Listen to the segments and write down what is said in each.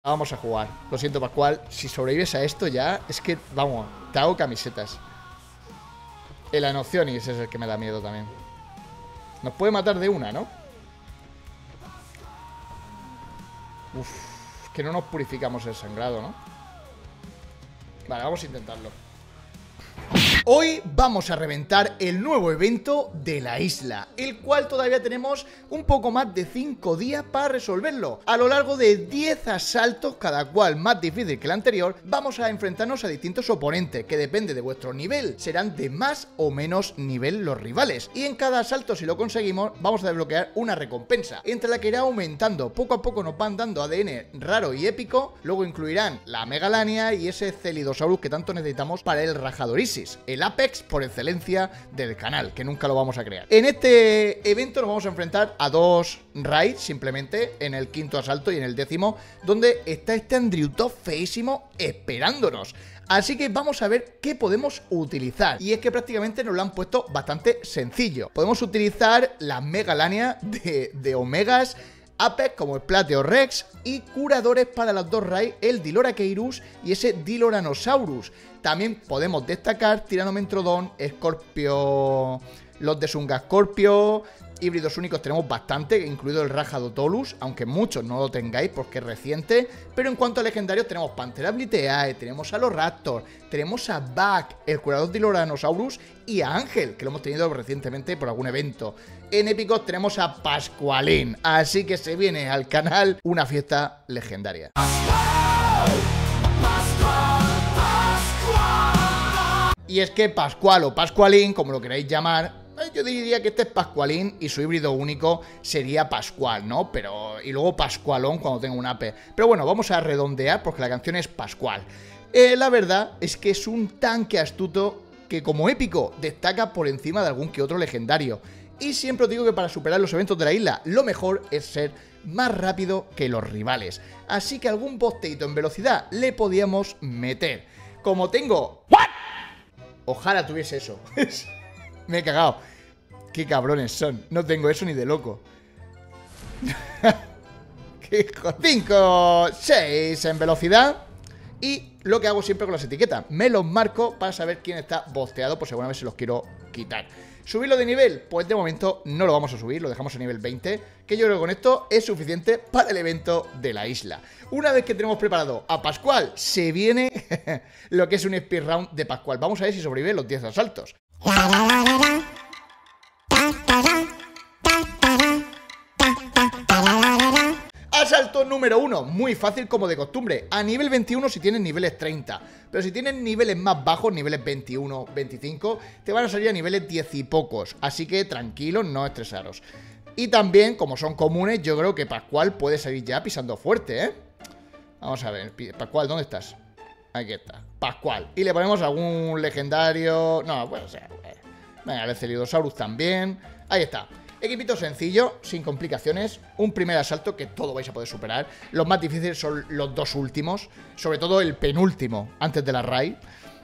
Vamos a jugar. Lo siento, Pascual. Si sobrevives a esto ya, es que, vamos, te hago camisetas. El Anocionis es el que me da miedo también. Nos puede matar de una, ¿no? Uf, que no nos purificamos el sangrado, ¿no? Vale, vamos a intentarlo. Hoy vamos a reventar el nuevo evento de la isla, el cual todavía tenemos un poco más de 5 días para resolverlo. A lo largo de 10 asaltos, cada cual más difícil que el anterior, vamos a enfrentarnos a distintos oponentes, que depende de vuestro nivel, serán de más o menos nivel los rivales. Y en cada asalto, si lo conseguimos, vamos a desbloquear una recompensa, entre la que irá aumentando. Poco a poco nos van dando ADN raro y épico, luego incluirán la Megalania y ese Celidosaurus que tanto necesitamos para el Rajadorisis, el Apex por excelencia del canal, que nunca lo vamos a crear. En este evento nos vamos a enfrentar a 2 raids, simplemente, en el 5.º asalto y en el 10.º, donde está este Andriutov feísimo esperándonos. Así que vamos a ver qué podemos utilizar. Y es que prácticamente nos lo han puesto bastante sencillo. Podemos utilizar la Megalania de Omegas, Apex como el Plateorex y curadores para las 2 raids, el Diloracheirus y ese Diloranosaurus. También podemos destacar Tiranomentrodon, Scorpio, los de Sungascorpio, híbridos únicos tenemos bastante, incluido el Rajadotolus, aunque muchos no lo tengáis porque es reciente. Pero en cuanto a legendarios tenemos Pantherabliteae, tenemos a los Raptor, tenemos a Bak, el curador Diloranosaurus y a Ángel, que lo hemos tenido recientemente por algún evento. En épicos tenemos a Pascualín, así que se viene al canal una fiesta legendaria. Y es que Pascual o Pascualín, como lo queráis llamar, yo diría que este es Pascualín y su híbrido único sería Pascual, ¿no? Y luego Pascualón cuando tenga un AP. Pero bueno, vamos a redondear porque la canción es Pascual. La verdad es que es un tanque astuto que como épico destaca por encima de algún que otro legendario. Y siempre os digo que para superar los eventos de la isla, lo mejor es ser más rápido que los rivales. Así que algún bosteito en velocidad le podíamos meter. Como tengo... ¿What? Ojalá tuviese eso. Me he cagado. Qué cabrones son. No tengo eso ni de loco. 5, 6 en velocidad. Y lo que hago siempre con las etiquetas, me los marco para saber quién está bosteado, por si alguna vez se los quiero quitar. ¿Subirlo de nivel? Pues de momento no lo vamos a subir, lo dejamos a nivel 20, que yo creo que con esto es suficiente para el evento de la isla. Una vez que tenemos preparado a Pascual, se viene lo que es un speedrun de Pascual. Vamos a ver si sobrevive los 10 asaltos. Asalto número 1, muy fácil como de costumbre. A nivel 21 si tienes niveles 30. Pero si tienes niveles más bajos, niveles 21, 25, te van a salir a niveles 10 y pocos. Así que tranquilos, no estresaros. Y también, como son comunes, yo creo que Pascual puede salir ya pisando fuerte, ¿eh? Vamos a ver, Pascual, ¿dónde estás? Aquí está, Pascual. Y le ponemos algún legendario... No, bueno, o sea... Venga, el Celidosaurus también. Ahí está. Equipito sencillo, sin complicaciones. Un primer asalto que todo vais a poder superar. Los más difíciles son los 2 últimos. Sobre todo el penúltimo, antes de la raid.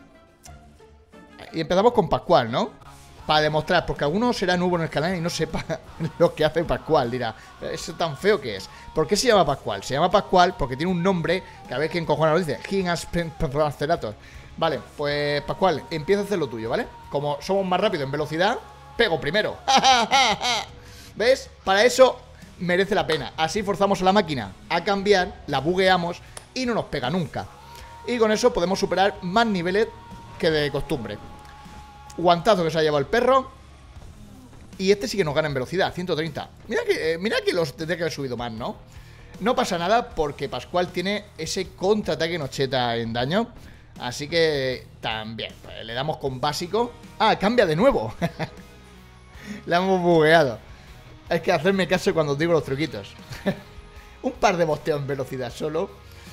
Y empezamos con Pascual, ¿no? Para demostrar, porque alguno será nuevo en el canal y no sepa lo que hace Pascual. Dirá, ¿eso tan feo que es? ¿Por qué se llama Pascual? Se llama Pascual porque tiene un nombre que a ver quién cojones lo dice. Gingasperator. Vale, pues Pascual, empieza a hacer lo tuyo, ¿vale? Como somos más rápidos en velocidad, pego primero. ¿Ves? Para eso merece la pena. Así forzamos a la máquina a cambiar, la bugueamos y no nos pega nunca. Y con eso podemos superar más niveles que de costumbre. Guantazo que se ha llevado el perro. Y este sí que nos gana en velocidad, 130. Mira que los tendría que haber subido más, ¿no? No pasa nada porque Pascual tiene ese contraataque nocheta en daño. Así que también, pues, le damos con básico. Ah, cambia de nuevo. La hemos bugueado. Hay que hacerme caso cuando os digo los truquitos. Un par de bosteos en velocidad solo.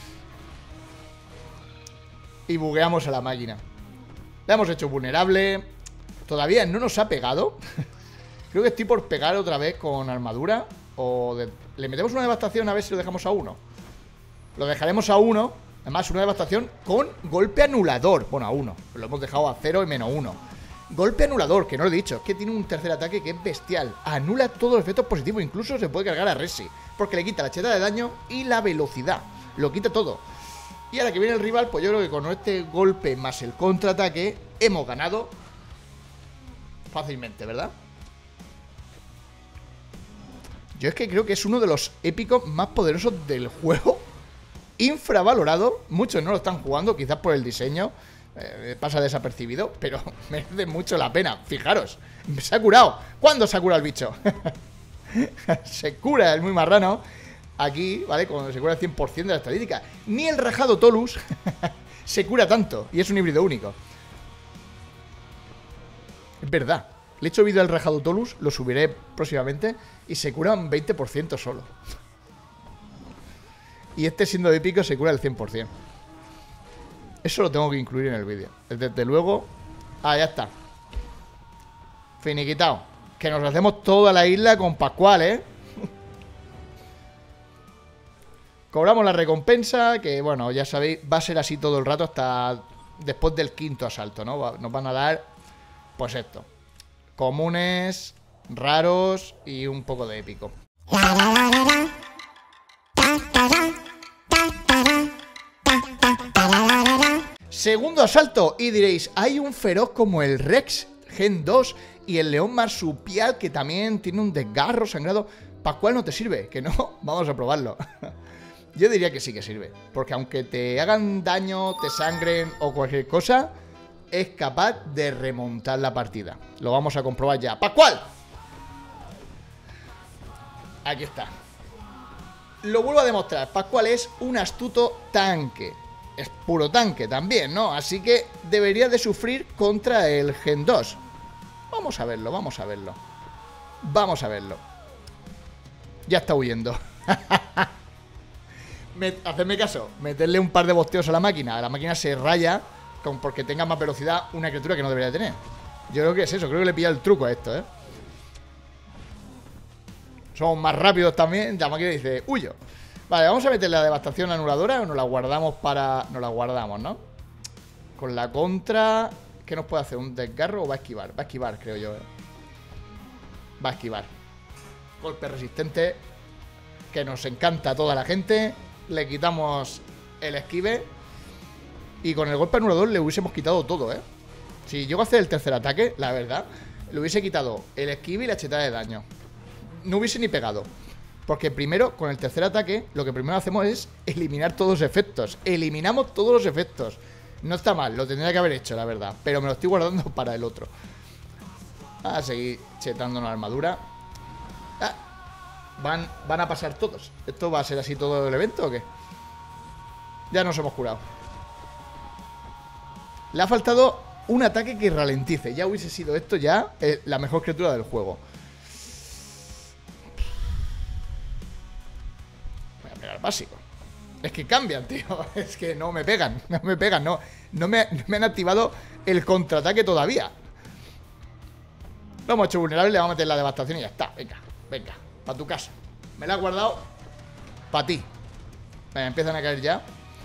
Y bugueamos a la máquina. La hemos hecho vulnerable. Todavía no nos ha pegado. Creo que estoy por pegar otra vez con armadura. Le metemos una devastación a ver si lo dejamos a 1. Lo dejaremos a 1. Además, una devastación con golpe anulador. Bueno, a 1. Lo hemos dejado a 0 y menos 1. Golpe anulador, que no lo he dicho. Es que tiene un tercer ataque que es bestial. Anula todos los efectos positivos. Incluso se puede cargar a Resi, porque le quita la cheta de daño y la velocidad. lo quita todo. Y ahora que viene el rival, pues yo creo que con este golpe más el contraataque hemos ganado fácilmente, ¿verdad? Yo es que creo que es uno de los épicos más poderosos del juego. Infravalorado. Muchos no lo están jugando, quizás por el diseño. Pasa desapercibido, pero merece mucho la pena. Fijaros, se ha curado. ¿Cuándo se ha curado el bicho? Se cura el muy marrano. Aquí, ¿vale? Cuando se cura el 100% de la estadística. Ni el rajado Tolus se cura tanto. Y es un híbrido único. Es verdad. Le he hecho vídeo al rajado Tolus, lo subiré próximamente. Y se cura un 20% solo. Y este, siendo épico, se cura el 100%. Eso lo tengo que incluir en el vídeo. Desde luego. Ah, ya está. Finiquitado. Que nos hacemos toda la isla con Pascual, ¿eh? Cobramos la recompensa, que bueno, ya sabéis, va a ser así todo el rato hasta después del 5.º asalto, ¿no? Nos van a dar, pues esto. Comunes, raros y un poco de épico. Segundo asalto, y diréis, hay un feroz como el Rex Gen 2 y el león marsupial que también tiene un desgarro sangrado. ¿Pascual no te sirve? Que no, vamos a probarlo. Yo diría que sí que sirve, porque aunque te hagan daño, te sangren o cualquier cosa, es capaz de remontar la partida. Lo vamos a comprobar ya. ¡Pascual! Aquí está. Lo vuelvo a demostrar. Pascual es un astuto tanque. Es puro tanque también, ¿no? Así que debería de sufrir contra el Gen 2. Vamos a verlo, vamos a verlo. Vamos a verlo. Ya está huyendo. Hacedme caso, meterle un par de bosteos a la máquina se raya porque tenga más velocidad una criatura que no debería tener. Yo creo que es eso, creo que le pilla el truco a esto, ¿eh? Somos más rápidos también, la máquina dice, huyo. Vale, vamos a meterle la devastación anuladora o nos la guardamos para... Nos la guardamos, ¿no? Con la contra... ¿Qué nos puede hacer? ¿Un desgarro o va a esquivar? Va a esquivar, creo yo, ¿eh? Va a esquivar. Golpe resistente, que nos encanta a toda la gente. Le quitamos el esquive. Y con el golpe anulador le hubiésemos quitado todo, ¿eh? Si llego a hacer el tercer ataque, la verdad, le hubiese quitado el esquive y la chetada de daño. No hubiese ni pegado. Porque primero, con el tercer ataque, lo que primero hacemos es eliminar todos los efectos. Eliminamos todos los efectos. No está mal, lo tendría que haber hecho, la verdad. Pero me lo estoy guardando para el otro. A seguir chetando la armadura. Van a pasar todos. ¿Esto va a ser así todo el evento o qué? Ya nos hemos curado. Le ha faltado un ataque que ralentice. Ya hubiese sido esto ya la mejor criatura del juego. Voy a pegar básico. Es que cambian, tío. Es que no me pegan. No me pegan, no me han activado el contraataque todavía. Lo hemos hecho vulnerable. Le vamos a meter la devastación y ya está. Venga, venga. Para tu casa. Me la he guardado para ti. Venga, empiezan a caer ya.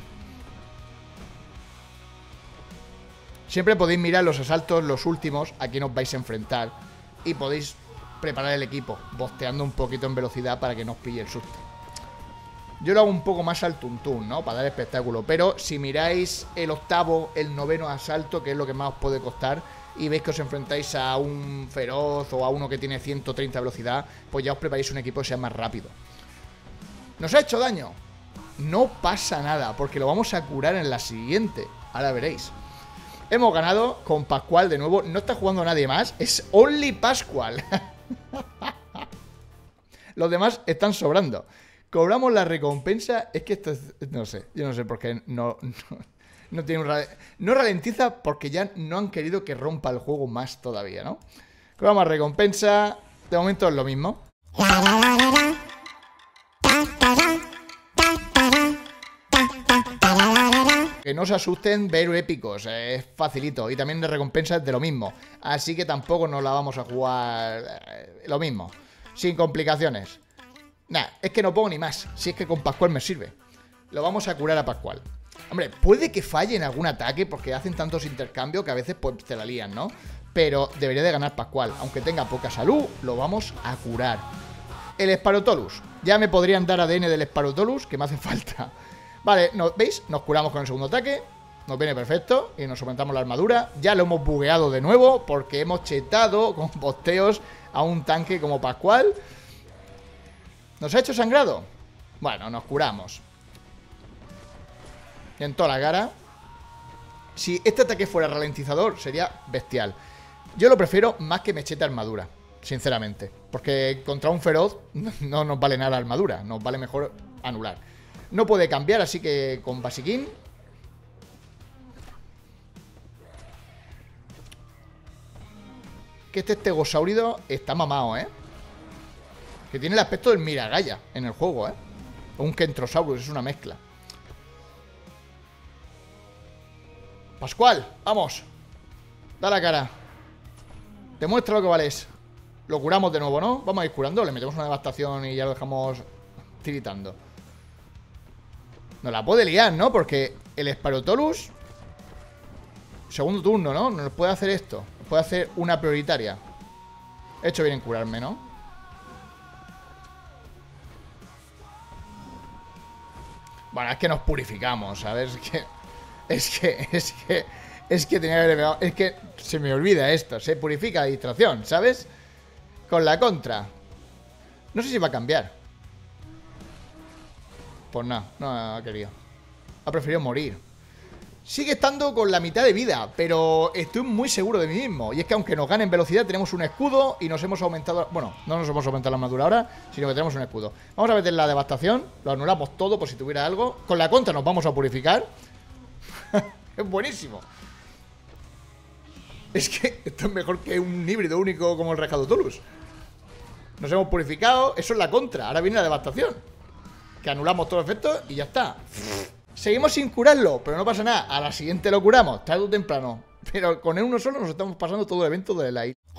Siempre podéis mirar los asaltos, los últimos, a quién os vais a enfrentar. Y podéis preparar el equipo, bosteando un poquito en velocidad para que no os pille el susto. Yo lo hago un poco más al tuntún, ¿no? Para dar espectáculo. Pero si miráis el octavo, el noveno asalto, que es lo que más os puede costar, y veis que os enfrentáis a un feroz o a uno que tiene 130 velocidad, pues ya os preparáis un equipo que sea más rápido. ¿Nos ha hecho daño? No pasa nada, porque lo vamos a curar en la siguiente. Ahora veréis. Hemos ganado con Pascual de nuevo. No está jugando nadie más. Es Only Pascual. Los demás están sobrando. Cobramos la recompensa. Es que esto es... No sé. Yo no sé por qué no tiene un... No ralentiza porque ya no han querido que rompa el juego más todavía, ¿no? Cobramos recompensa. De momento es lo mismo. Que no os asusten ver épicos, es facilito. Y también de recompensas de lo mismo. Así que tampoco nos la vamos a jugar lo mismo, sin complicaciones. Nah, es que no pongo ni más. Si es que con Pascual me sirve. Lo vamos a curar a Pascual. Hombre, puede que falle en algún ataque porque hacen tantos intercambios que a veces pues te la lían, ¿no? Pero debería de ganar Pascual. Aunque tenga poca salud, lo vamos a curar. El Sparotolus. Ya me podrían dar ADN del Sparotolus, que me hace falta Vale, ¿veis? Nos curamos con el segundo ataque. Nos viene perfecto. Y nos aumentamos la armadura. Ya lo hemos bugueado de nuevo porque hemos chetado con bosteos a un tanque como Pascual. ¿Nos ha hecho sangrado? Bueno, nos curamos. Y en toda la cara. Si este ataque fuera ralentizador, sería bestial. Yo lo prefiero más que mechete armadura, sinceramente. Porque contra un feroz no nos vale nada la armadura. Nos vale mejor anular. No puede cambiar, así que con basiquín. Que este estegosáurido está mamado, ¿eh? Que tiene el aspecto del Miragaya en el juego, ¿eh? O un Kentrosaurus, es una mezcla. Pascual, vamos. Da la cara. Demuestra lo que vales. Lo curamos de nuevo, ¿no? Vamos a ir curando. Le metemos una devastación y ya lo dejamos tiritando. Nos la puede liar, ¿no? Porque el Spirotolus, segundo turno, ¿no? Nos puede hacer esto. Puede hacer una prioritaria. He hecho bien en curarme, ¿no? Bueno, es que nos purificamos, ¿sabes? Es que tenía que haberle pegado. Es que se me olvida esto. Se purifica la distracción, ¿sabes? Con la contra. No sé si va a cambiar. Pues no, no ha querido. Ha preferido morir. Sigue estando con la mitad de vida, pero estoy muy seguro de mí mismo. Y es que aunque nos gane en velocidad, tenemos un escudo y nos hemos aumentado... Bueno, no nos hemos aumentado la armadura ahora, sino que tenemos un escudo. Vamos a meter la devastación. Lo anulamos todo por si tuviera algo. Con la contra nos vamos a purificar. Es buenísimo. Es que esto es mejor que un híbrido único como el Rajadotolus. Nos hemos purificado. Eso es la contra. Ahora viene la devastación. Que anulamos todo el efecto y ya está. Seguimos sin curarlo, pero no pasa nada. A la siguiente lo curamos, tarde o temprano. Pero con uno solo nos estamos pasando todo el evento de la isla.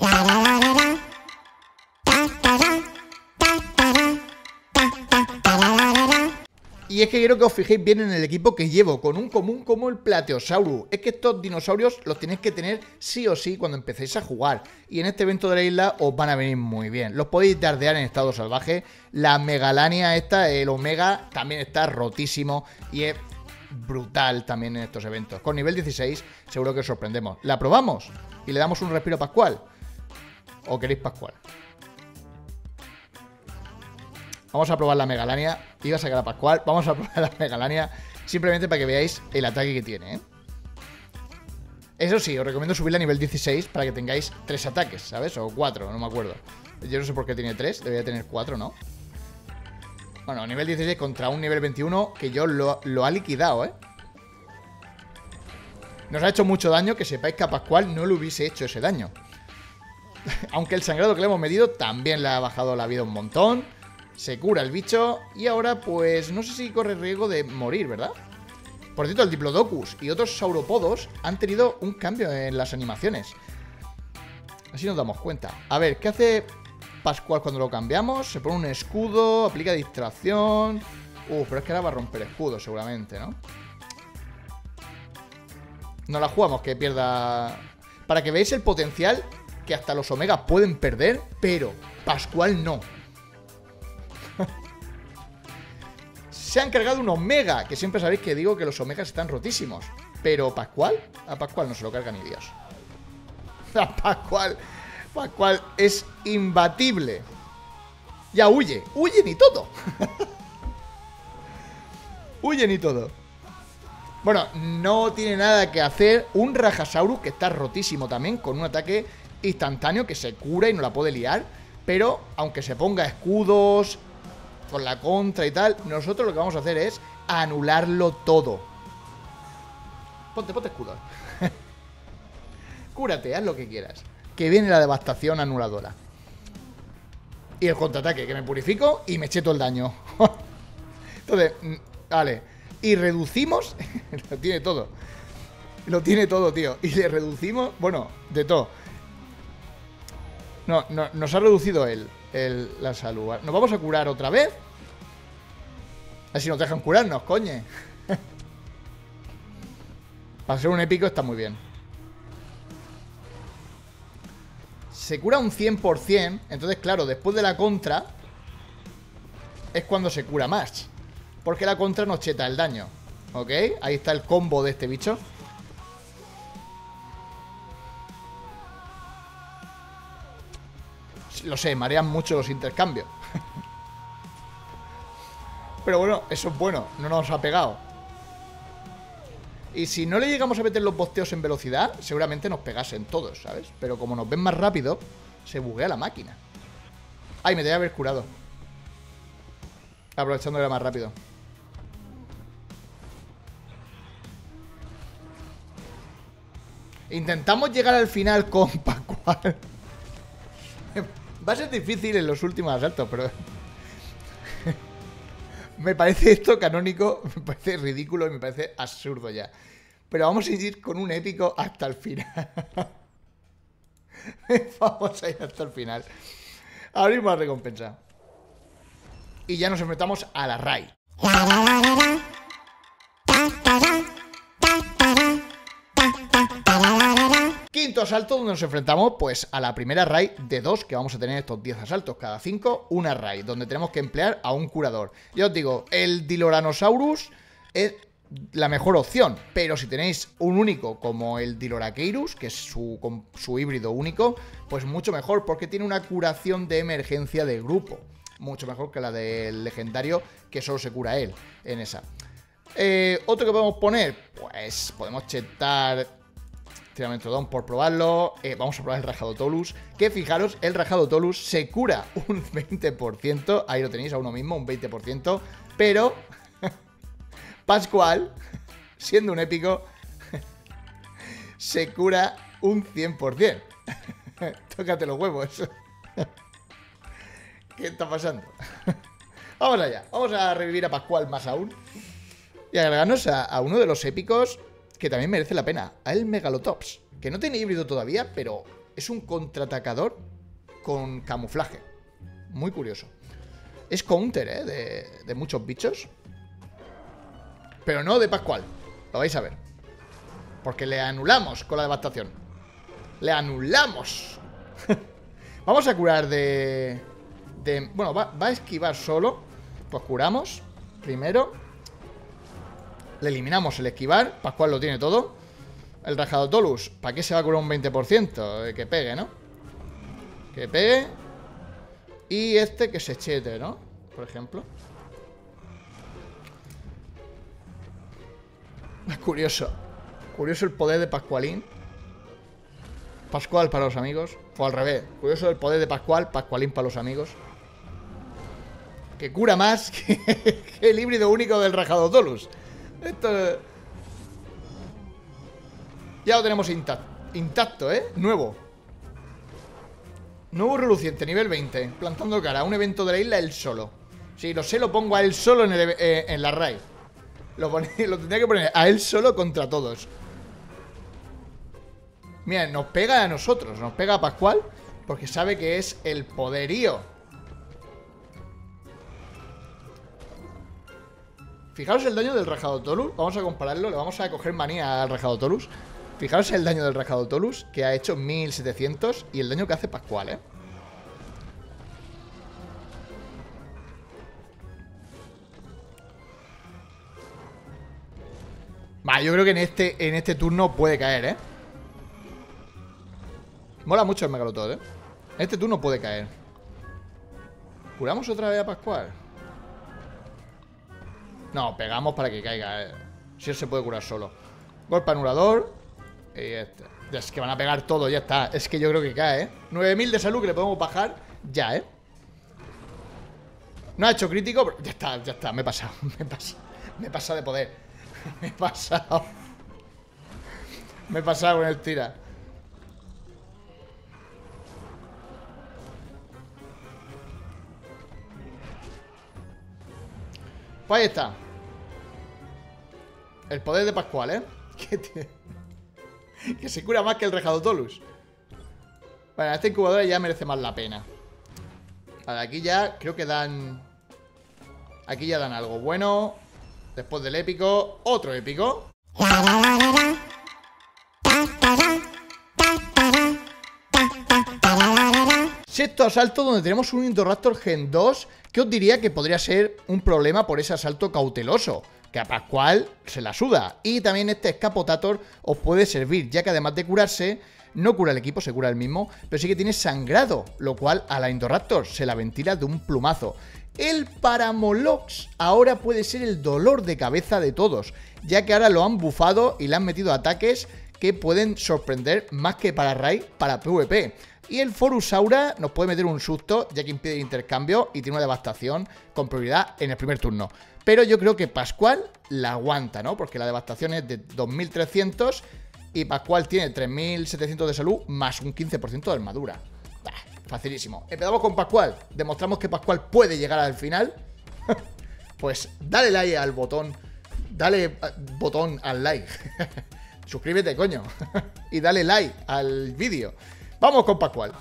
Y es que quiero que os fijéis bien en el equipo que llevo, con un común como el Plateosaurus. Es que estos dinosaurios los tenéis que tener sí o sí cuando empecéis a jugar. Y en este evento de la isla os van a venir muy bien. Los podéis dardear en estado salvaje. La Megalania esta, el Omega, también está rotísimo y es brutal también en estos eventos. Con nivel 16 seguro que os sorprendemos. ¿La probamos? ¿Y le damos un respiro a Pascual? ¿O queréis Pascual? Vamos a probar la Megalania. Iba a sacar a Pascual. Vamos a probar la Megalania simplemente para que veáis el ataque que tiene, ¿eh? Eso sí, os recomiendo subirla a nivel 16 para que tengáis 3 ataques, ¿sabes? O 4, no me acuerdo. Yo no sé por qué tiene 3, debería tener 4, ¿no? Bueno, nivel 16 contra un nivel 21 que yo lo ha liquidado, ¿eh? Nos ha hecho mucho daño, que sepáis que a Pascual no le hubiese hecho ese daño. Aunque el sangrado que le hemos medido también le ha bajado la vida un montón. Se cura el bicho y ahora pues no sé si corre riesgo de morir, ¿verdad? Por cierto, el Diplodocus y otros sauropodos han tenido un cambio en las animaciones. Así nos damos cuenta. A ver, ¿qué hace Pascual cuando lo cambiamos? Se pone un escudo, aplica distracción... pero es que ahora va a romper escudo seguramente, ¿no? No la jugamos, que pierda... Para que veáis el potencial que hasta los Omegas pueden perder, pero Pascual no. Se han cargado un Omega, que siempre sabéis que digo que los Omegas están rotísimos. Pero Pascual, a Pascual no se lo carga ni Dios. A Pascual es imbatible. Ya huye ni todo. Huye ni todo. Bueno, no tiene nada que hacer un Rajasaurus, que está rotísimo también, con un ataque instantáneo que se cura y no la puede liar. Pero aunque se ponga escudos con la contra y tal, nosotros lo que vamos a hacer es anularlo todo. Ponte escudo. Cúrate, haz lo que quieras. Que viene la devastación anuladora. Y el contraataque, que me purifico y me eché todo el daño. Entonces, vale. Y reducimos... Lo tiene todo. Lo tiene todo, tío. Y le reducimos... Bueno, de todo. No, nos ha reducido la salud. Nos vamos a curar otra vez. A ver si nos dejan curarnos, coño. Para ser un épico está muy bien. Se cura un 100%. Entonces, claro, después de la contra es cuando se cura más. porque la contra nos cheta el daño. ¿Ok? Ahí está el combo de este bicho. Lo sé, marean mucho los intercambios. Pero bueno, eso es bueno, no nos ha pegado. Y si no le llegamos a meter los bosteos en velocidad, seguramente nos pegasen todos, ¿sabes? Pero como nos ven más rápido, se buguea la máquina. Ay, me debe haber curado. Aprovechando que era más rápido. Intentamos llegar al final con Pascual. Va a ser difícil en los últimos asaltos, pero... me parece esto canónico, me parece ridículo y me parece absurdo ya. Pero vamos a ir con un épico hasta el final. Vamos a ir hasta el final. Abrimos la recompensa. Y ya nos enfrentamos a la Rai. Quinto asalto donde nos enfrentamos pues a la primera raid de 2 que vamos a tener estos 10 asaltos. Cada 5 una raid donde tenemos que emplear a un curador. Ya os digo, el Diloranosaurus es la mejor opción, pero si tenéis un único como el Diloracheirus, que es su híbrido único, pues mucho mejor porque tiene una curación de emergencia de grupo. Mucho mejor que la del legendario, que solo se cura él en esa. Otro que podemos poner, pues podemos chetar Tiramentrodon por probarlo. Vamos a probar el Rajadotolus, que fijaros, el Rajadotolus se cura un 20%. Ahí lo tenéis a uno mismo, un 20%. Pero Pascual, siendo un épico, se cura un 100%. Tócate los huevos. ¿Qué está pasando? Vamos allá. Vamos a revivir a Pascual más aún. Y agregarnos a uno de los épicos que también merece la pena. A el Megalotops. Que no tiene híbrido todavía, pero es un contraatacador con camuflaje. Muy curioso. Es counter, de muchos bichos. Pero no de Pascual. Lo vais a ver. Porque le anulamos con la devastación. ¡Le anulamos! Vamos a curar bueno, va a esquivar solo. Pues curamos primero. Le eliminamos el esquivar. Pascual lo tiene todo. El Rajadotolus, ¿para qué se va a curar un 20%? Que pegue, ¿no? Que pegue. Y este que se chete, ¿no? Por ejemplo. Es curioso. Curioso el poder de Pascualín. Pascual para los amigos. O al revés. Curioso el poder de Pascual. Pascualín para los amigos. Que cura más que el híbrido único del Rajadotolus. Esto... ya lo tenemos intacto, Nuevo. Nuevo reluciente, nivel 20. Plantando cara a un evento de la isla él solo. Sí, lo sé, lo pongo a él solo en la raid. Lo tendría que poner a él solo contra todos. Mira, nos pega a nosotros. Nos pega a Pascual porque sabe que es el poderío. Fijaros el daño del Rajadotolus. Vamos a compararlo. Le vamos a coger manía al Rajadotolus. Fijaros el daño del Rajadotolus, que ha hecho 1700. Y el daño que hace Pascual, Vale, yo creo que en este turno puede caer, Mola mucho el Megalotod, En este turno puede caer. ¿Curamos otra vez a Pascual? No, pegamos para que caiga, Si él se puede curar solo. Golpe anulador. Y este. Es que van a pegar todo, ya está. Es que yo creo que cae, 9000 de salud que le podemos bajar. Ya, No ha hecho crítico, pero ya está, ya está. Me he pasado, me he pasado de poder. Me he pasado. Me he pasado con el tira. Pues ahí está. El poder de Pascual, que se cura más que el Rajadotolus. Bueno, esta incubadora ya merece más la pena. Vale, aquí ya creo que dan... aquí ya dan algo bueno. Después del épico, otro épico. Sexto asalto donde tenemos un Indoraptor Gen 2 que os diría que podría ser un problema por ese asalto cauteloso, que a Pascual se la suda. Y también este Escapotator os puede servir, ya que además de curarse, no cura el equipo, se cura el mismo, pero sí que tiene sangrado, lo cual a la Indoraptor se la ventila de un plumazo. El Paramolox ahora puede ser el dolor de cabeza de todos, ya que ahora lo han bufado y le han metido ataques que pueden sorprender más que para raid, para PvP. Y el Forusaura nos puede meter un susto, ya que impide el intercambio y tiene una devastación con prioridad en el primer turno. Pero yo creo que Pascual la aguanta, ¿no? Porque la devastación es de 2300 y Pascual tiene 3700 de salud más un 15% de armadura. Bah, facilísimo. Empezamos con Pascual. Demostramos que Pascual puede llegar al final. Pues dale like al botón. Dale botón al like. Suscríbete, coño. Y dale like al vídeo. Vamos con Pascual.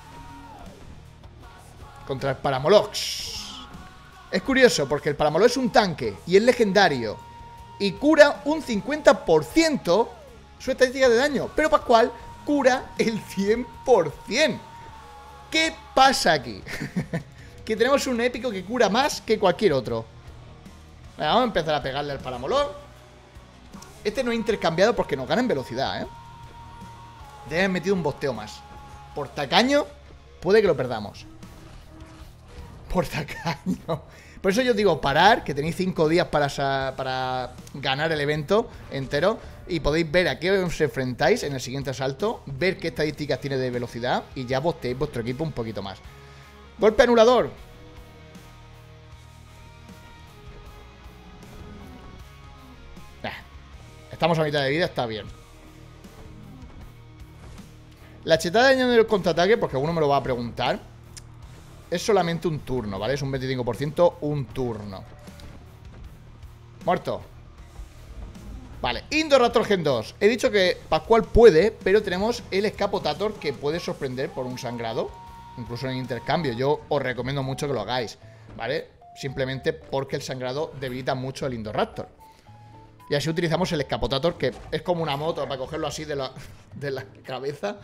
Contra el Paramolox. Es curioso porque el Paramolox es un tanque y es legendario. Y cura un 50% su estadística de daño. Pero Pascual cura el 100%. ¿Qué pasa aquí? Que tenemos un épico que cura más que cualquier otro. Vamos a empezar a pegarle al Paramolox. Este no he intercambiado porque nos gana en velocidad, ¿eh? Debe haber metido un bosteo más. Por tacaño, puede que lo perdamos. Por tacaño. Por eso yo os digo, parar, que tenéis 5 días para ganar el evento entero. Y podéis ver a qué os enfrentáis en el siguiente asalto. Ver qué estadísticas tiene de velocidad. Y ya bosteéis vuestro equipo un poquito más. Golpe anulador. Estamos a mitad de vida, está bien. La chetada de daño del contraataque, porque alguno me lo va a preguntar, es solamente un turno, ¿vale? Es un 25% un turno. Muerto. Vale, Indoraptor Gen 2. He dicho que Pascual puede, pero tenemos el Escapotator que puede sorprender por un sangrado, incluso en intercambio. Yo os recomiendo mucho que lo hagáis, ¿vale? Simplemente porque el sangrado debilita mucho el Indoraptor. Y así utilizamos el Escapotator, que es como una moto para cogerlo así de la cabeza.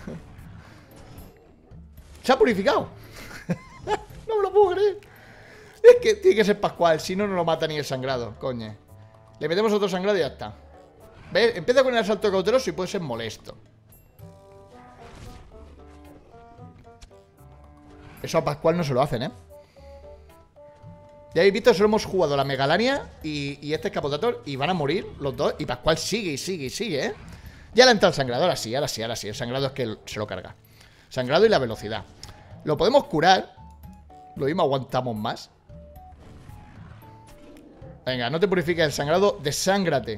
¡Se ha purificado! No me lo puedo creer. Es que tiene que ser Pascual, si no, no lo mata ni el sangrado, coño. Le metemos otro sangrado y ya está. ¿Ves? Empieza con el asalto cauteloso y puede ser molesto. Eso a Pascual no se lo hacen, ¿eh? Ya habéis visto, solo hemos jugado la Megalania y este Escapotator y van a morir los dos. Y Pascual sigue y sigue y sigue, ¿eh? Ya le ha entrado el sangrado, ahora sí, ahora sí, ahora sí. El sangrado es que se lo carga. Sangrado y la velocidad. Lo podemos curar. Lo mismo aguantamos más. Venga, no te purifiques el sangrado, desángrate.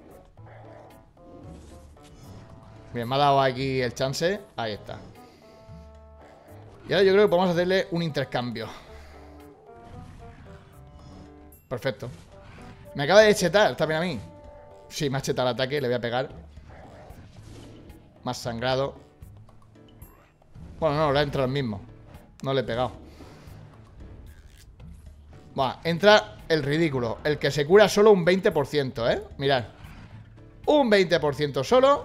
Bien, me ha dado aquí el chance. Ahí está. Y ahora yo creo que podemos hacerle un intercambio. Perfecto. Me acaba de chetar también a mí. Sí, me ha chetado el ataque, le voy a pegar. Más sangrado. Bueno, no, le ha entrado el mismo. No le he pegado. Buah, entra el ridículo. El que se cura solo un 20%, ¿eh? Mirad. Un 20% solo.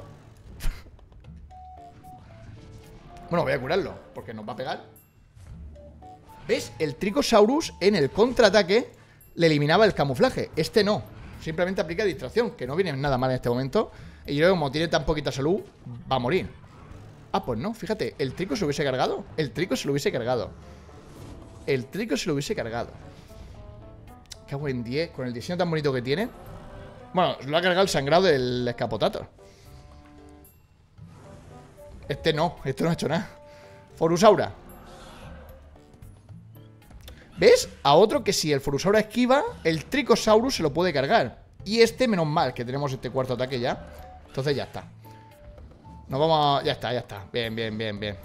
Bueno, voy a curarlo, porque nos va a pegar. ¿Ves? El Tricosaurus en el contraataque le eliminaba el camuflaje. Este no. Simplemente aplica distracción, que no viene nada mal en este momento. Y yo creo que como tiene tan poquita salud, va a morir. Ah, pues no, fíjate. El Trico se lo hubiese cargado. El Trico se lo hubiese cargado. El Trico se lo hubiese cargado. Cago en 10. Con el diseño tan bonito que tiene. Bueno, lo ha cargado el sangrado del Escapotator. Este no ha hecho nada. Forusaura. ¿Ves? A otro que si el Forusaura esquiva, el Tricosaurus se lo puede cargar. Y este, menos mal, que tenemos este cuarto ataque ya. Entonces ya está. Nos vamos a... Ya está, ya está. Bien, bien, bien, bien.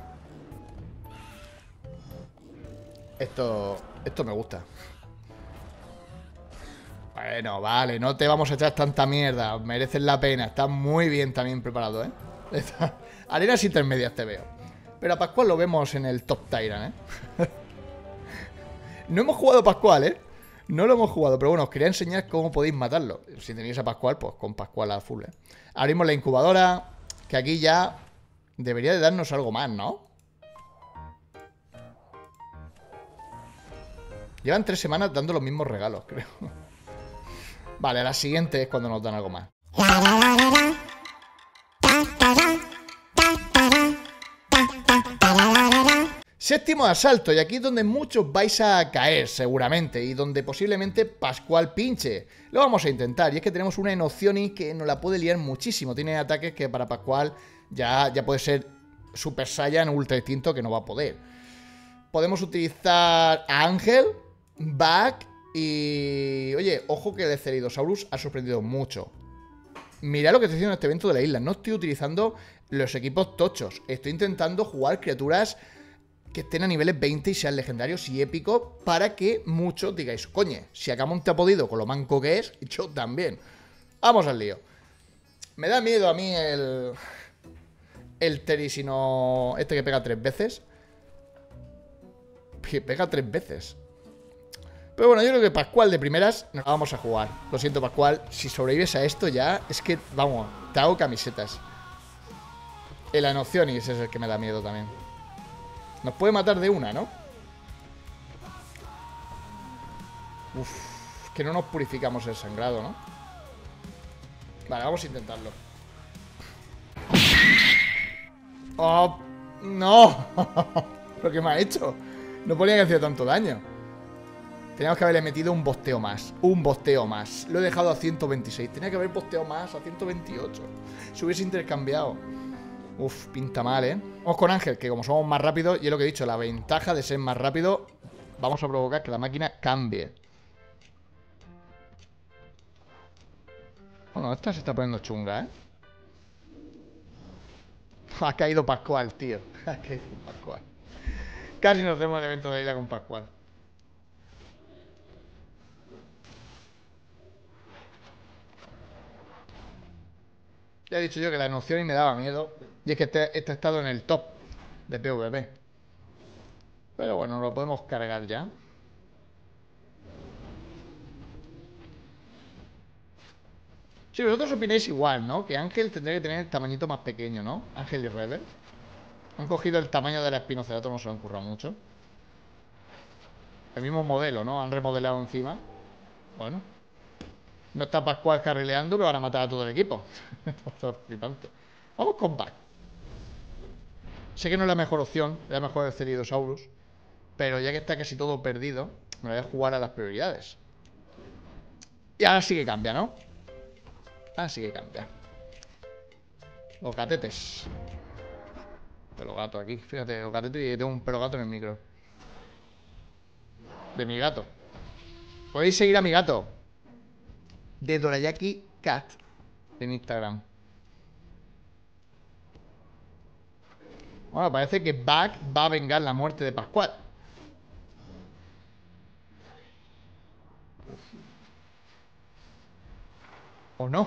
Esto me gusta. Bueno, vale, no te vamos a echar tanta mierda. Mereces la pena. Está muy bien también preparado, ¿eh? Arenas intermedias te veo. Pero a Pascual lo vemos en el Top Tyrant, ¿eh? No hemos jugado Pascual, ¿eh? No lo hemos jugado, pero bueno, os quería enseñar cómo podéis matarlo. Si tenéis a Pascual, pues con Pascual a full, ¿eh? Abrimos la incubadora, que aquí ya debería de darnos algo más, ¿no? Llevan 3 semanas dando los mismos regalos, creo. Vale, la siguiente es cuando nos dan algo más. Séptimo asalto, y aquí es donde muchos vais a caer, seguramente, y donde posiblemente Pascual pinche. Lo vamos a intentar, y es que tenemos una Enocionis que nos la puede liar muchísimo. Tiene ataques que para Pascual ya puede ser Super Saiyan ultra instinto, que no va a poder. Podemos utilizar a Ángel, Back y... Oye, ojo que el Ceridosaurus ha sorprendido mucho. Mirad lo que estoy haciendo en este evento de la isla. No estoy utilizando los equipos tochos. Estoy intentando jugar criaturas que estén a niveles 20 y sean legendarios y épicos, para que muchos digáis, coño, si Akamon te ha podido con lo manco que es, yo también. Vamos al lío. Me da miedo a mí el Terisino este que pega 3 veces. Que pega 3 veces. Pero bueno, yo creo que Pascual de primeras nos la vamos a jugar. Lo siento, Pascual, si sobrevives a esto ya, es que, vamos, te hago camisetas. El Enocionis es el que me da miedo también. Nos puede matar de una, ¿no? Uf, que no nos purificamos el sangrado, ¿no? Vale, vamos a intentarlo. ¡Oh! ¡No! ¿Pero qué me ha hecho? No ponía que hacía tanto daño. Teníamos que haberle metido un bosteo más. Un bosteo más. Lo he dejado a 126. Tenía que haber bosteado más a 128. Se hubiese intercambiado. Uf, pinta mal, ¿eh? Vamos con Ángel, que como somos más rápidos, y es lo que he dicho, la ventaja de ser más rápido, vamos a provocar que la máquina cambie. Bueno, esta se está poniendo chunga, ¿eh? Ha caído Pascual, tío. Ha caído Pascual. Casi nos hacemos el evento de isla con Pascual. Ya he dicho yo que la noción y me daba miedo. Y es que este ha estado en el top de PvP. Pero bueno, lo podemos cargar ya. Sí, vosotros opináis igual, ¿no? Que Ángel tendría que tener el tamañito más pequeño, ¿no? Ángel y Rebel. Han cogido el tamaño de la Espinoceratops, no se lo han currado mucho. El mismo modelo, ¿no? Han remodelado encima. Bueno. No está Pascual carrileando, pero van a matar a todo el equipo. Vamos con Back. Sé que no es la mejor opción, es la mejor de Ceridosaurus, pero ya que está casi todo perdido, me voy a jugar a las prioridades. Y ahora sí que cambia, ¿no? Ahora sí que cambia. Los gatetes. Pelo gato aquí, fíjate, los gatetes, y tengo un pelo gato en el micro. De mi gato. Podéis seguir a mi gato de Dorayaki Cat en Instagram. Bueno, parece que Back va a vengar la muerte de Pascual. ¿O no?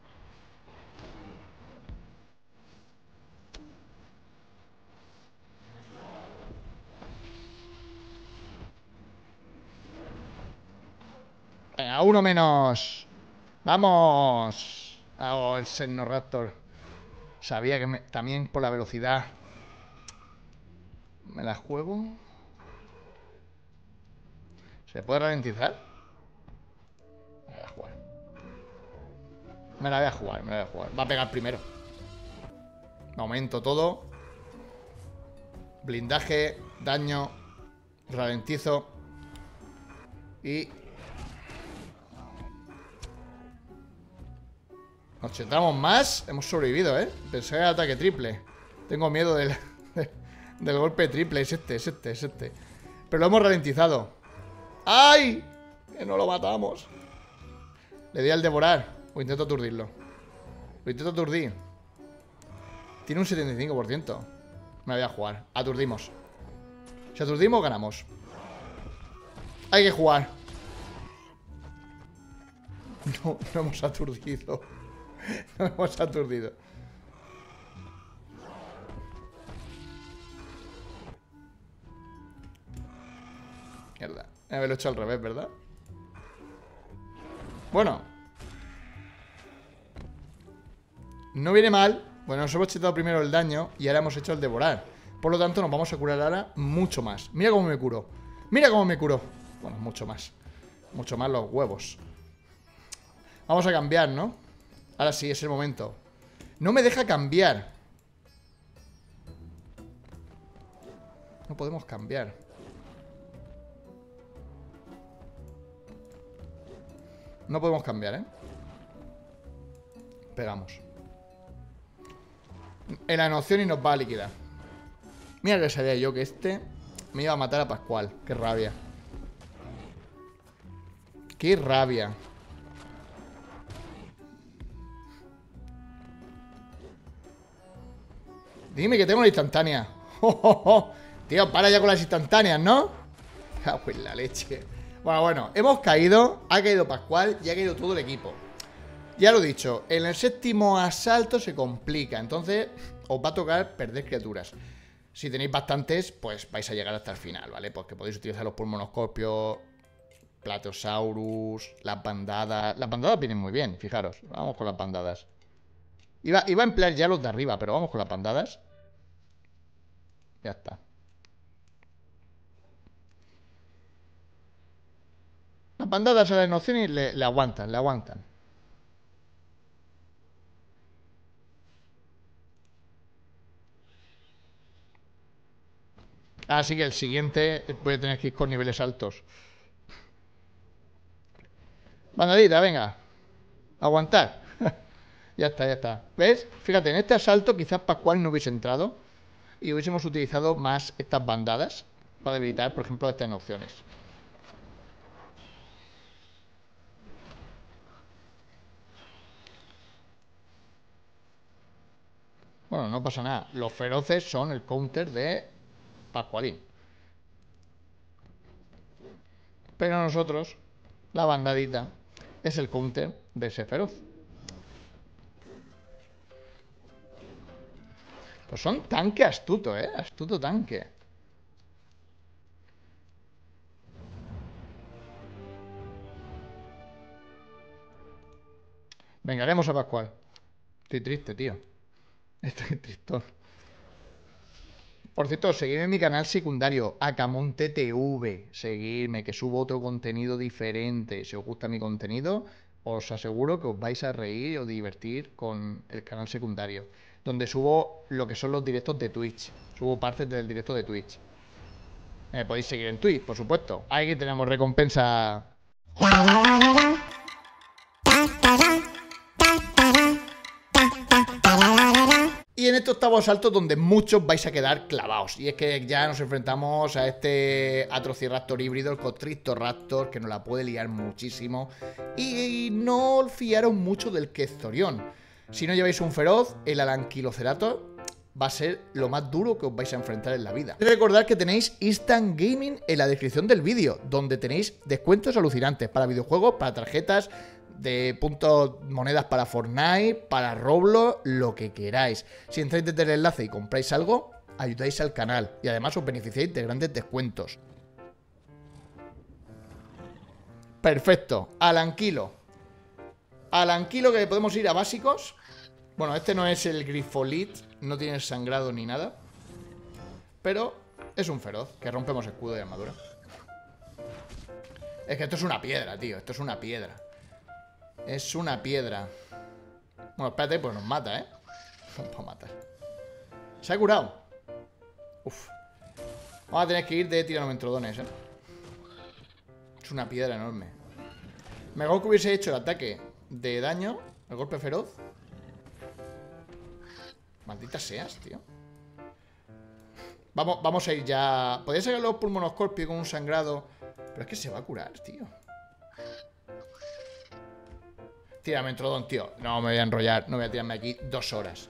Venga, uno menos. ¡Vamos! Hago el Xenoraptor. Sabía que también por la velocidad me la juego. ¿Se puede ralentizar? Me la voy a jugar. Me la voy a jugar, me la voy a jugar. Va a pegar primero. Aumento todo. Blindaje, daño, ralentizo. Y... nos chetamos más. Hemos sobrevivido, ¿eh? Pensé que era ataque triple. Tengo miedo del golpe triple. Es este. Pero lo hemos ralentizado. ¡Ay! Que no lo matamos. Le di al devorar. O intento aturdirlo. Lo intento aturdir. Tiene un 75%. Me voy a jugar. Aturdimos. Si aturdimos, ganamos. Hay que jugar. No hemos aturdido. No hemos aturdido. Mierda. Haberlo hecho al revés, ¿verdad? Bueno. No viene mal. Bueno, nos hemos chetado primero el daño y ahora hemos hecho el devorar. Por lo tanto, nos vamos a curar ahora mucho más. Mira cómo me curo. Mira cómo me curó. Bueno, mucho más. Mucho más los huevos. Vamos a cambiar, ¿no? Ahora sí, es el momento. No me deja cambiar. No podemos cambiar. No podemos cambiar, ¿eh? Pegamos. En la noción y nos va a liquidar. Mira que sabía yo que este me iba a matar a Pascual. Qué rabia. Qué rabia. Dime que tengo una instantánea. ¡Oh, oh, oh! Tío, para ya con las instantáneas, ¿no? Cago en la leche. Bueno, hemos caído. Ha caído Pascual y ha caído todo el equipo. Ya lo he dicho, en el séptimo asalto se complica. Entonces os va a tocar perder criaturas. Si tenéis bastantes, pues vais a llegar hasta el final, ¿vale? Porque podéis utilizar los pulmonoscopios, Plateosaurus, las bandadas. Las bandadas vienen muy bien, fijaros. Vamos con las bandadas. Iba a emplear ya los de arriba, pero vamos con las bandadas. Ya está. Las bandadas a la noción y le aguantan, le aguantan. Así que el siguiente puede tener que ir con niveles altos. Bandadita, venga. Aguantar. Ya está, ya está. ¿Ves? Fíjate, en este asalto quizás Pascual no hubiese entrado y hubiésemos utilizado más estas bandadas para evitar, por ejemplo, estas opciones. Bueno, no pasa nada. Los feroces son el counter de Pascualín. Pero nosotros, la bandadita, es el counter de ese feroz. Pues son tanque astuto, ¿eh? Astuto tanque. Vengaremos a Pascual. Estoy triste, tío. Estoy tristón. Por cierto, seguidme en mi canal secundario, Acamonte TV. Seguidme, que subo otro contenido diferente. Si os gusta mi contenido, os aseguro que os vais a reír o divertir con el canal secundario, donde subo lo que son los directos de Twitch. Subo partes del directo de Twitch. Me podéis seguir en Twitch, por supuesto. Aquí tenemos recompensa. Y en este octavo asalto donde muchos vais a quedar clavados. Y es que ya nos enfrentamos a este Atrociraptor híbrido, el Constrictoraptor, que nos la puede liar muchísimo. Y no fiaros mucho del Queztorión. Si no lleváis un feroz, el Alanquilocerator va a ser lo más duro que os vais a enfrentar en la vida. Recordad que tenéis Instant Gaming en la descripción del vídeo, donde tenéis descuentos alucinantes para videojuegos, para tarjetas de puntos, monedas para Fortnite, para Roblox, lo que queráis. Si entráis desde el enlace y compráis algo, ayudáis al canal y además os beneficiáis de grandes descuentos. Perfecto, Alanquilo. Alanquilo, que podemos ir a básicos. Bueno, este no es el Grifolit, no tiene sangrado ni nada, pero es un feroz, que rompemos escudo y armadura. Es que esto es una piedra, tío, esto es una piedra. Es una piedra. Bueno, espérate, pues nos mata, ¿eh? Nos va a matar. Se ha curado. Uf. Vamos a tener que ir de tiranomentrodones, ¿eh? Es una piedra enorme. Mejor que hubiese hecho el ataque de daño, el golpe feroz. Maldita seas, tío. Vamos a ir ya. Podría sacar los pulmonoscorpio con un sangrado, pero es que se va a curar, tío. Tiramentrodón, tío. No me voy a enrollar. No voy a tirarme aquí 2 horas.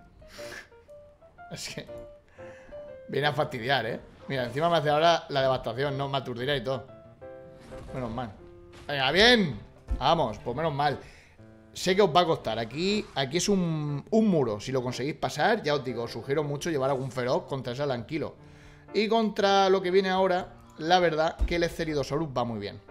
Es que viene a fastidiar, ¿eh? Mira, encima me hace ahora la devastación, ¿no? Me aturdirá y todo. Menos mal. Venga, bien. Vamos, pues menos mal. Sé que os va a costar. Aquí es un muro. Si lo conseguís pasar, ya os digo, os sugiero mucho llevar algún feroz contra ese Alanquilo. Y contra lo que viene ahora, la verdad que el Esceridosaurus va muy bien.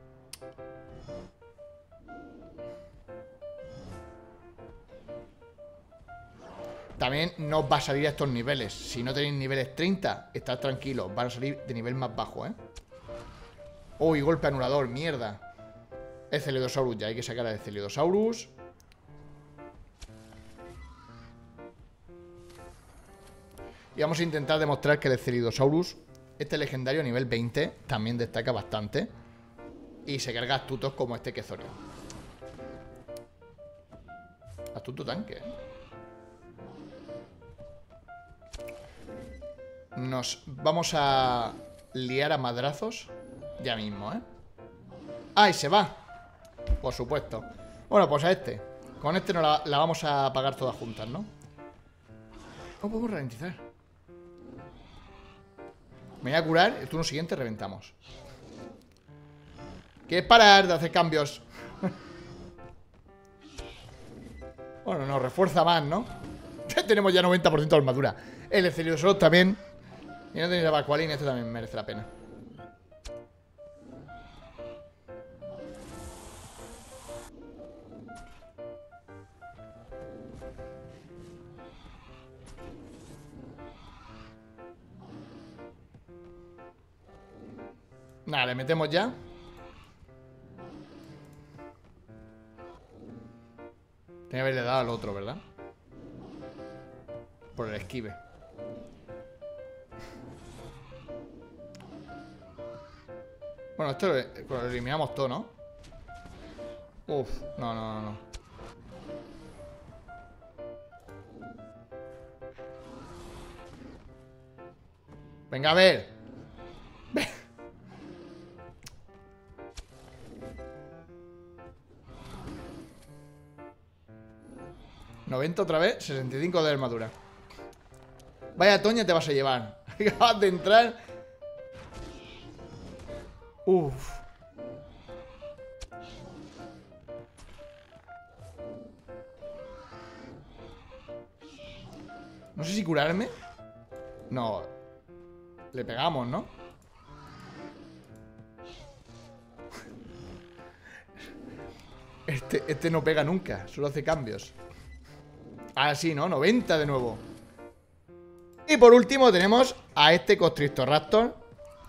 También no os va a salir a estos niveles. Si no tenéis niveles 30, estad tranquilos. Van a salir de nivel más bajo, ¿eh? Uy, golpe anulador, mierda. El Celidosaurus, ya hay que sacar al Celidosaurus. Y vamos a intentar demostrar que el Celidosaurus, este legendario a nivel 20, también destaca bastante. Y se carga astutos como este Quezorio. Astuto tanque. Nos vamos a liar a madrazos ya mismo, ¿eh? ¡Ah, y se va! Por supuesto. Bueno, pues a este. Con este la vamos a pagar todas juntas, ¿no? ¿Cómo podemos ralentizar? Me voy a curar. El turno siguiente reventamos. ¿Quieres parar de hacer cambios? Bueno, nos refuerza más, ¿no? Tenemos ya 90% de armadura. El Celidosaurus también. Y no tenéis la Vacualín, este también merece la pena. Nada, le metemos ya. Tenía que haberle dado al otro, ¿verdad? Por el esquive. Bueno, esto lo eliminamos todo, ¿no? Uf, no. Venga, a ver. 90 otra vez, 65 de armadura. Vaya Toña te vas a llevar. Acabas de entrar. Uff. No sé si curarme. No. Le pegamos, ¿no? Este no pega nunca. Solo hace cambios. Ah, sí, ¿no? 90 de nuevo. Y por último tenemos a este Constrictoraptor,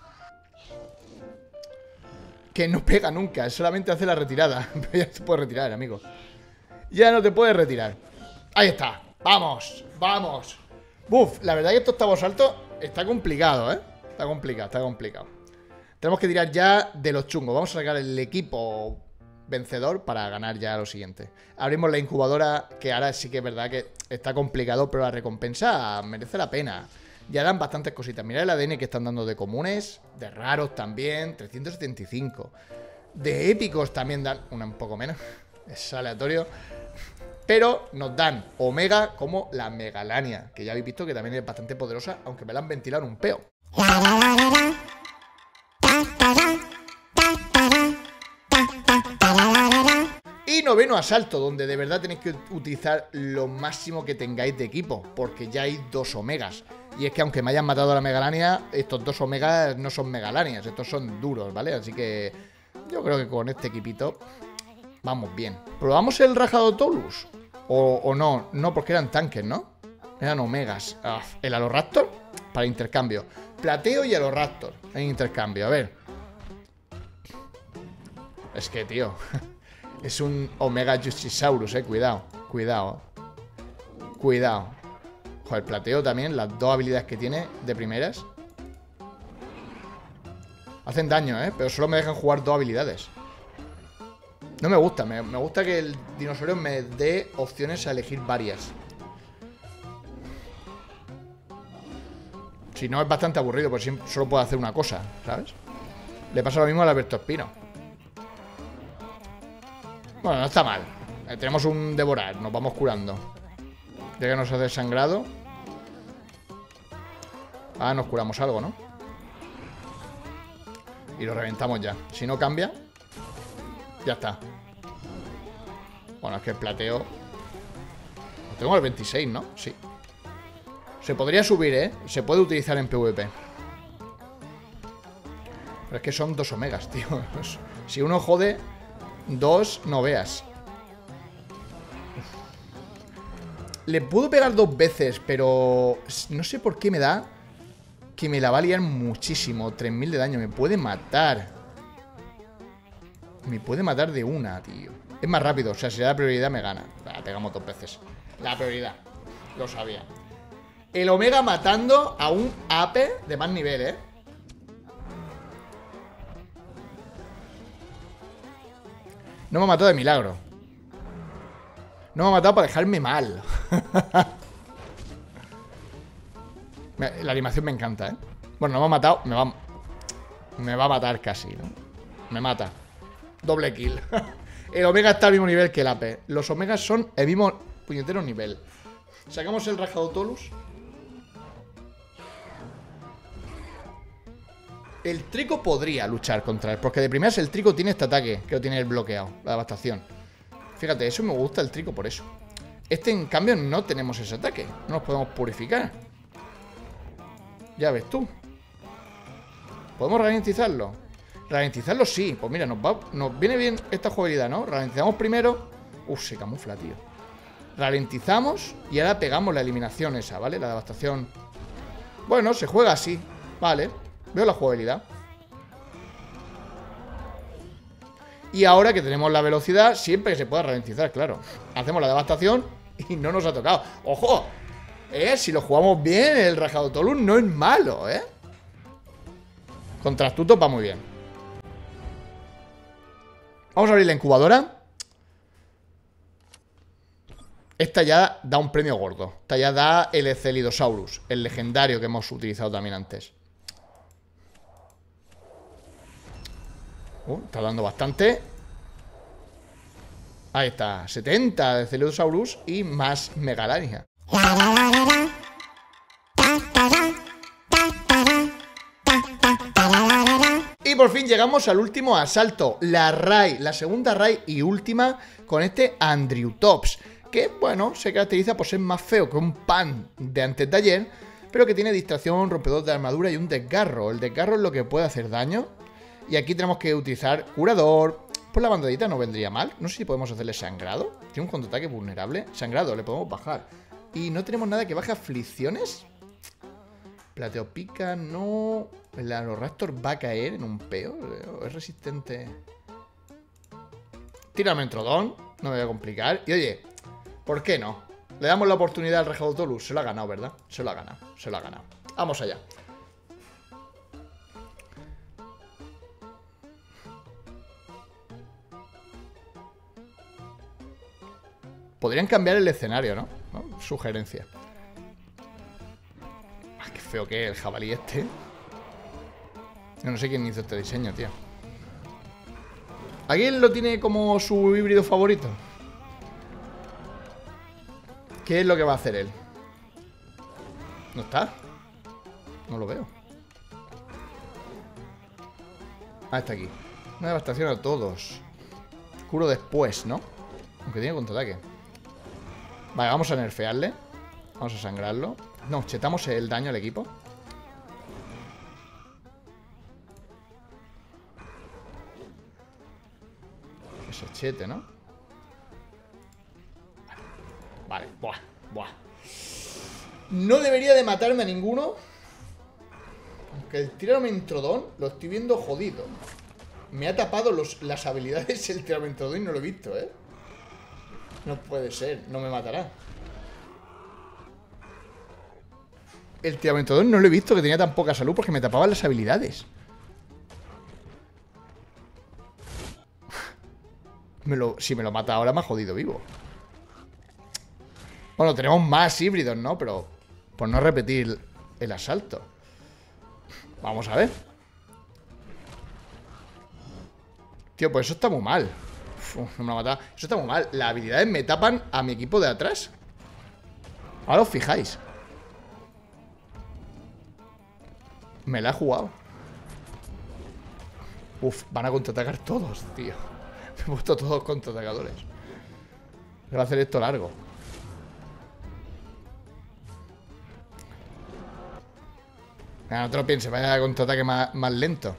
que no pega nunca, solamente hace la retirada. Pero ya te puedes retirar, amigo. Ya no te puedes retirar. Ahí está, vamos, vamos. Buf, la verdad que este octavo salto está complicado, ¿eh? Está complicado. Tenemos que tirar ya de los chungos. Vamos a sacar el equipo vencedor para ganar ya lo siguiente. Abrimos la incubadora, que ahora sí que es verdad que está complicado, pero la recompensa merece la pena. Ya dan bastantes cositas. Mirad el ADN que están dando de comunes, de raros también, 375. De épicos también dan un poco menos. Es aleatorio. Pero nos dan Omega como la Megalania, que ya habéis visto que también es bastante poderosa, aunque me la han ventilado un peo. Y noveno asalto, donde de verdad tenéis que utilizar lo máximo que tengáis de equipo, porque ya hay 2 Omegas. Y es que aunque me hayan matado a la Megalania, estos 2 Omegas no son Megalanias, estos son duros, ¿vale? Así que yo creo que con este equipito vamos bien. ¿Probamos el Rajado Tolus? ¿O no? No, porque eran tanques, ¿no? Eran Omegas. El Aloraptor para intercambio. Plateo y Aloraptor en intercambio, a ver. Es que, tío, es un Omega Justisaurus, cuidado. Joder, Plateo también, las 2 habilidades que tiene de primeras hacen daño, pero solo me dejan jugar 2 habilidades. No me gusta, me gusta que el dinosaurio me dé opciones a elegir varias. Si no, es bastante aburrido, porque siempre solo puedo hacer una cosa, ¿sabes? Le pasa lo mismo al Alberto Espino. Bueno, no está mal. Tenemos un devorar, nos vamos curando. Ya que nos hace sangrado. Ah, nos curamos algo, ¿no? Y lo reventamos ya. Si no cambia, ya está. Bueno, es que el plateo lo tengo al 26, ¿no? Sí. Se podría subir, se puede utilizar en PvP. Pero es que son 2 Omegas, tío. Si uno jode, 2 no veas. Le puedo pegar 2 veces, pero no sé por qué me da que me la va a liar muchísimo. 3000 de daño, me puede matar. Me puede matar de una, tío. Es más rápido, o sea, si le da prioridad me gana. La pegamos 2 veces. La prioridad. Lo sabía. El Omega matando a un AP de más nivel, ¿eh? No me ha matado de milagro. No me ha matado para dejarme mal. La animación me encanta, ¿eh? Bueno, no me ha matado. Me va a matar casi, ¿no? Me mata. Doble kill. El Omega está al mismo nivel que el AP. Los Omegas son el mismo puñetero nivel. Sacamos el Rajadotolus. El Trico podría luchar contra él, porque de primeras el Trico tiene este ataque, que lo tiene el bloqueado, la devastación. Fíjate, eso me gusta el Trico por eso. Este, en cambio, no tenemos ese ataque. No nos podemos purificar. Ya ves tú. ¿Podemos ralentizarlo? Ralentizarlo sí. Pues mira, nos viene bien esta jugabilidad, ¿no? Ralentizamos primero. Se camufla, tío. Ralentizamos y ahora pegamos la eliminación esa, ¿vale? La devastación. Bueno, se juega así. Vale. Veo la jugabilidad. Y ahora que tenemos la velocidad, siempre que se pueda ralentizar, claro. Hacemos la devastación y no nos ha tocado. ¡Ojo! Si lo jugamos bien, el Rajadotolus no es malo, ¿eh? Contra astutos va muy bien. Vamos a abrir la incubadora. Esta ya da un premio gordo. Esta ya da el Celidosaurus, el legendario que hemos utilizado también antes. Está dando bastante. Ahí está, 70 de Celidosaurus y más Megalania. Y por fin llegamos al último asalto, la raid, la segunda raid y última con este Andriutops, que bueno, se caracteriza por ser más feo que un pan de antes de ayer, pero que tiene distracción, rompedor de armadura y un desgarro. El desgarro es lo que puede hacer daño. Y aquí tenemos que utilizar curador. Pues la bandadita no vendría mal. No sé si podemos hacerle sangrado. Tiene un contraataque vulnerable. Sangrado, le podemos bajar. Y no tenemos nada que baje aflicciones. Plateo pica, no. El Aeroraptor va a caer en un peo. Es resistente. Tírame Entrodón. No me voy a complicar. Y oye, ¿por qué no? Le damos la oportunidad al Rajadotolus. Se lo ha ganado, ¿verdad? Se lo ha ganado. Se lo ha ganado. Vamos allá. Podrían cambiar el escenario, ¿no? Sugerencia. Qué feo que es el jabalí este. Yo no sé quién hizo este diseño, tío. ¿Alguien lo tiene como su híbrido favorito? ¿Qué es lo que va a hacer él? ¿No está? No lo veo. Está aquí. Una devastación a todos. Curo después, ¿no? Aunque tiene contraataque. Vale, vamos a nerfearle. Vamos a sangrarlo. No, chetamos el daño al equipo. Que se chete, ¿no? Vale, buah. No debería de matarme a ninguno. Aunque el Tiranomentrodón lo estoy viendo jodido. Me ha tapado las habilidades el Tiranomentrodón y no lo he visto, ¿eh? No puede ser, no me matará. El Tiranomentrodón no lo he visto, que tenía tan poca salud porque me tapaban las habilidades. Si me lo mata ahora me ha jodido vivo. Bueno, tenemos más híbridos, ¿no? Pero por no repetir el asalto. Vamos a ver. Tío, pues eso está muy mal. No me ha matado. Eso está muy mal. Las habilidades me tapan a mi equipo de atrás. Ahora os fijáis. Me la he jugado. Van a contraatacar todos, tío. Me he puesto todos contraatacadores. Voy a hacer esto largo. No te lo pienses, vaya a contraataque más lento.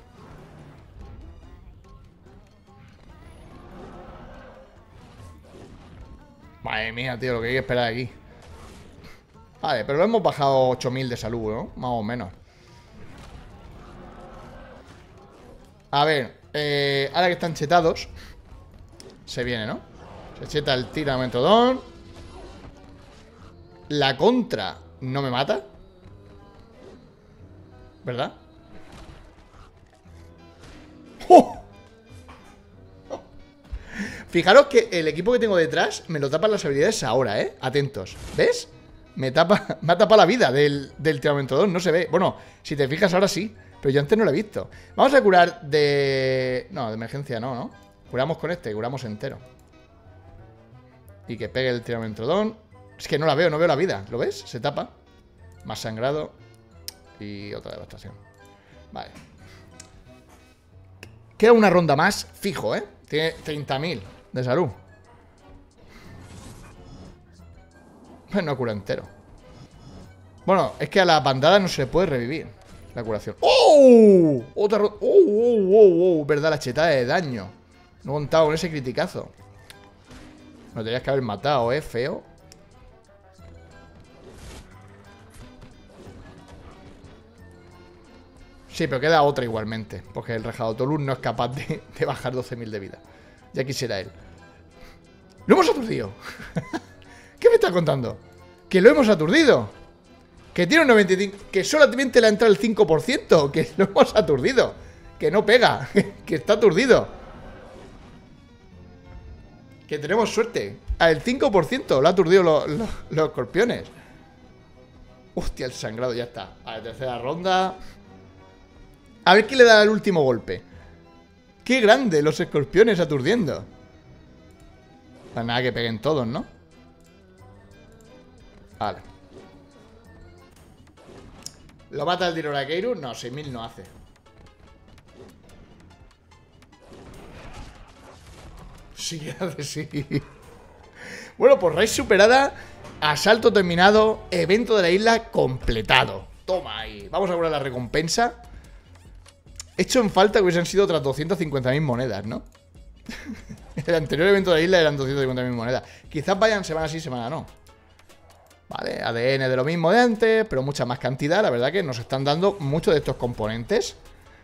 Madre mía, tío, lo que hay que esperar aquí. Vale, pero lo hemos bajado 8000 de salud, ¿no? Más o menos. A ver, Ahora que están chetados, se viene, ¿no? Se cheta el Tiramentrodon. La contra no me mata, ¿verdad? ¡Oh! Fijaros que el equipo que tengo detrás me lo tapan las habilidades ahora, ¿eh? Atentos, ¿ves? Me ha tapado la vida del Tiramentrodon, no se ve. Bueno, si te fijas ahora sí, pero yo antes no lo he visto. Vamos a curar de... No, de emergencia no, ¿no? Curamos con este, curamos entero. Y que pegue el Tiramentrodon. Es que no la veo, no veo la vida, ¿lo ves? Se tapa. Más sangrado. Y otra devastación. Vale. Queda una ronda más, fijo, ¿eh? Tiene 30.000 de salud. Pues no cura entero. Bueno, es que a la bandada no se le puede revivir la curación. ¡Oh! Otra ronda. ¡Oh! Verdad, la chetada de daño. No he contado con ese criticazo. Me tenías que haber matado, feo. Sí, pero queda otra igualmente. Porque el Rajado Tolus no es capaz de bajar 12.000 de vida. Ya quisiera él. ¡Lo hemos aturdido! ¿Qué me está contando? ¡Que lo hemos aturdido! Que tiene un 95... Que solamente le ha entrado el 5%. Que lo hemos aturdido. Que no pega. Que está aturdido. Que tenemos suerte. Al 5% lo ha aturdido los escorpiones. Hostia, el sangrado ya está. A la tercera ronda. A ver quién le da el último golpe. ¡Qué grande! Los escorpiones aturdiendo. Pues nada, que peguen todos, ¿no? Vale. ¿Lo mata el Dirorakeirus? No, 6.000 no hace. Sí, hace sí. Bueno, pues raid superada. Asalto terminado. Evento de la isla completado. Toma ahí. Vamos a cobrar la recompensa. He hecho en falta que hubiesen sido otras 250.000 monedas, ¿no? El anterior evento de la isla eran 250.000 monedas. Quizás vayan semana sí, semana no. Vale, ADN de lo mismo de antes, pero mucha más cantidad. La verdad que nos están dando muchos de estos componentes.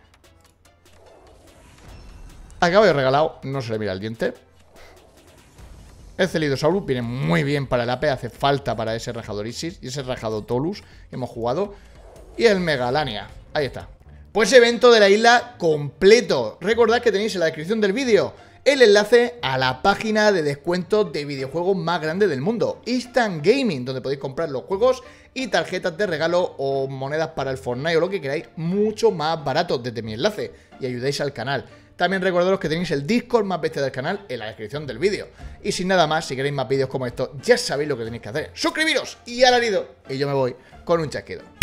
Acabo de regalado, no se le mira el diente. El Celidosaurus viene muy bien para el AP, hace falta para ese Rajador Isis y ese Rajado Tolus que hemos jugado. Y el Megalania, ahí está. Pues evento de la isla completo. Recordad que tenéis en la descripción del vídeo el enlace a la página de descuento de videojuegos más grande del mundo, Instant Gaming, donde podéis comprar los juegos y tarjetas de regalo o monedas para el Fortnite o lo que queráis mucho más barato desde mi enlace y ayudáis al canal. También recordaros que tenéis el Discord más bestia del canal en la descripción del vídeo. Y sin nada más, si queréis más vídeos como estos, ya sabéis lo que tenéis que hacer. Suscribiros y alarido. Y yo me voy con un chasquido.